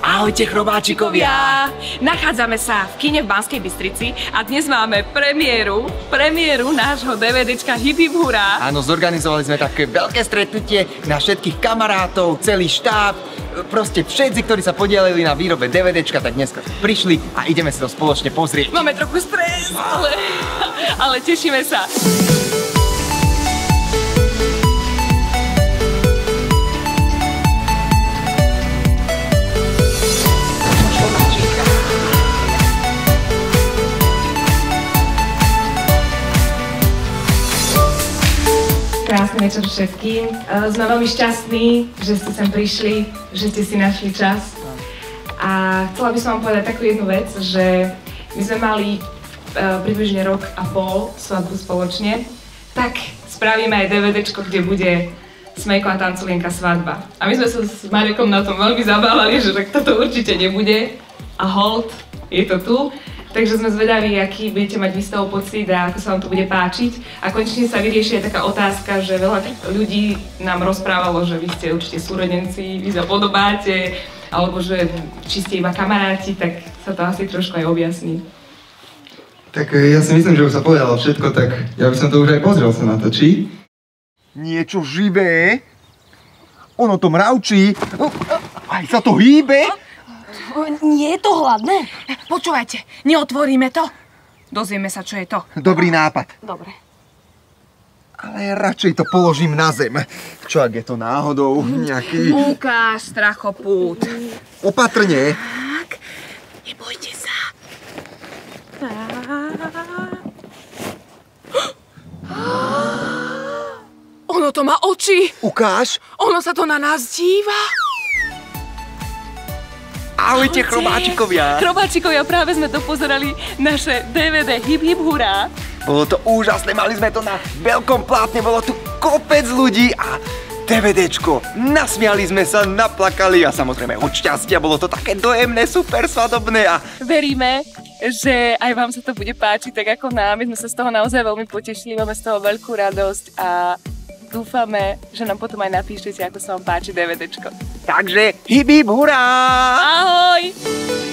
Ahojte chrobáčikovia! Nachádzame sa v kine v Banskej Bystrici a dnes máme premiéru nášho DVDčka Hip Hip Hurá. Áno, zorganizovali sme také veľké stretnutie na všetkých kamarátov, celý štáb, proste všetci, ktorí sa podielili na výrobe DVDčka, tak dneska prišli a ideme si to spoločne pozrieť. Máme trochu stres, ale tešíme sa. Krásny večer všetkým. Sme veľmi šťastní, že ste sem prišli, že ste si našli čas. A chcela by som vám povedať takú jednu vec, že my sme mali približne rok a pol svadbu spoločne, tak spravíme aj DVDčko, kde bude Smejko a Tanculienka svadba. A my sme sa s Marekom na tom veľmi zabávali, že toto určite nebude. A hold, je to tu. Takže sme zvedaví, aký budete mať vy z toho pocit a ako sa vám to bude páčiť. A konečne sa vyrieši aj taká otázka, že veľa ľudí nám rozprávalo, že vy ste určite súrodenci, vy sa podobáte, alebo že či ste iba kamaráti, tak sa to asi trošku aj objasní. Tak ja si myslím, že už sa povedalo všetko, tak ja by som to už aj pozrel sa na to, či? Niečo živé? Ono to mravčí, aj sa to hýbe. Nie je to hladné? Počúvajte, neotvoríme to. Dozvieme sa, čo je to. Dobrý nápad. Dobre. Ale radšej to položím na zem. Čo ak je to náhodou nejaký... Ukáž, strachopút. Opatrne. Tak, nebojte sa. Ono to má oči. Ukáž. Ono sa to na nás díva. Ahojte chrobáčikovia. Chrobáčikovia, práve sme to pozerali, naše DVD Hip Hip Hurá. Bolo to úžasné, mali sme to na veľkom plátne, bolo tu kopec ľudí a DVDčko. Nasmiali sme sa, naplakali a samozrejme od šťastia, bolo to také dojemné, super svadobné a... Veríme, že aj vám sa to bude páčiť, tak ako nám. My sme sa z toho naozaj veľmi potešili, máme z toho veľkú radosť a dúfame, že nám potom aj napíšete, ako sa vám páči DVDčko. Takže hip hip hurá! Ahoj!